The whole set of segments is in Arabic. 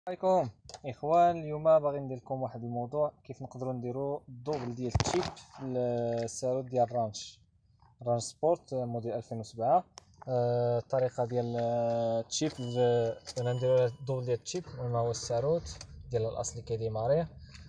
عليكم اخوان. اليوم باغي ندير لكم واحد الموضوع كيف نقدروا نديروا الدوبل ديال التشيب في الساروت ديال رانش سبورت موديل 2007. الطريقه ديال التشيب انا نديروا الدوبل ديال التشيب وما هو الساروت ديال الاصلي كيديماري.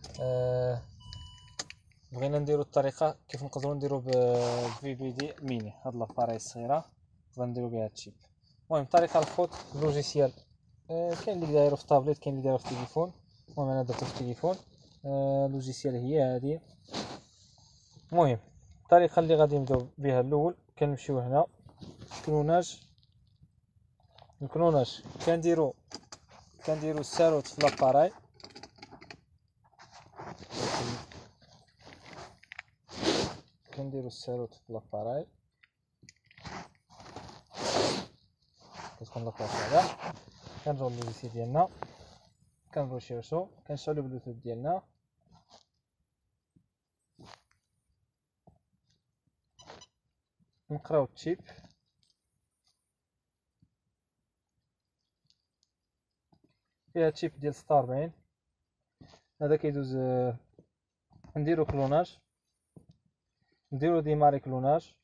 بغينا نديروا الطريقه كيف نقدروا نديروا بفي بي دي ميني، هاد لاباري الصغيره نقدروا نديروا بها التشيب. المهم الطريقه الفوت اللوجيسيال كاين اللي دايرو في طابليت، كاين اللي دايرو في التليفون. المهم انا درتو في التليفون. اللوجيسيال هي هذه. المهم الطريقه اللي غادي نبداو بها الاول كنمشيو هنا الكلوناج كنديرو الساروت في لاباراي. كتكون لاباس هذا. كنجيو اللوجيسيال ديالنا كنبروشيوسو كنشعلو البلوتوث ديالنا نقراو التشيب. فيها تشيب ديال 46 هذا كيدوز. نديرو كلوناج، نديرو ديماري كلوناج،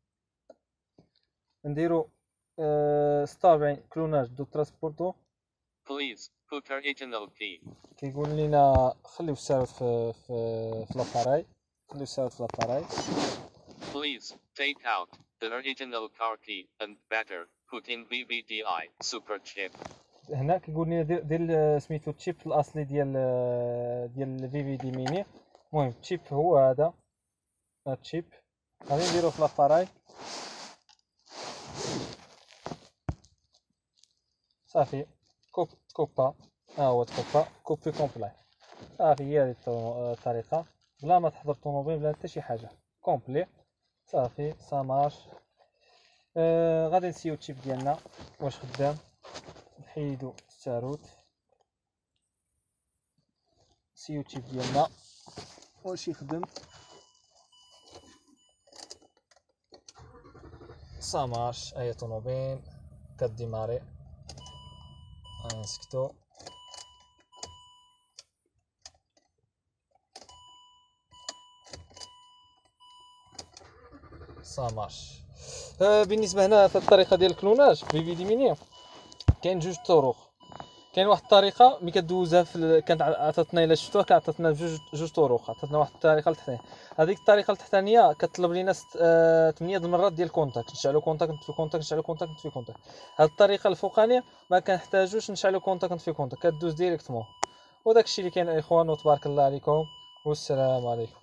نديرو 46 كلوناج دو ترانسبورتو. Please put original key. كيقول لينا خليو الساروت في لاباراي، خليو الساروت في لاباراي. Please take out the original car key and better put in VVDI super chip. هنا كيقول لنا دير سميتو التشيب الاصلي ديال الفي في دي ميني. المهم التشيب هو هذا التشيب، غادي نديرو في لاباراي صافي. تكوبا ها هو تكوبا كوبي كومبلي صافي. هي هذه الطريقه بلا ما تحضر طوموبيل بلا حتى شي حاجه، كومبلي صافي سامارش. غادي نسيو التشيب ديالنا واش خدام، نحيدو الساروت، نسيو التشيب ديالنا واش يخدم. سامارش اي طوموبيل كديماري. نسكتو سامارش. بالنسبه هنا في الطريقه ديال الكلوناج في في دي ميني كاين جوج طرق. كاين واحد الطريقه ملي كدوزها كانت عطاتنا الا شفتوها كعطاتنا جوج طرق. عطاتنا واحد الطريقه التحتانيه، هذيك الطريقه التحتانيه كطلب لينا 8 المرات ديال كونتاكت. نشعلو كونتاكت نطفي كونتاكت نشعلو كونتاكت نطفي كونتاكت. هاد الطريقه الفوقانيه ما كنحتاجوش نشعلو كونتاكت نطفي كونتاكت، كدوز ديريكتومون. وداك الشيء اللي كاين اخوان، وتبارك الله عليكم والسلام عليكم.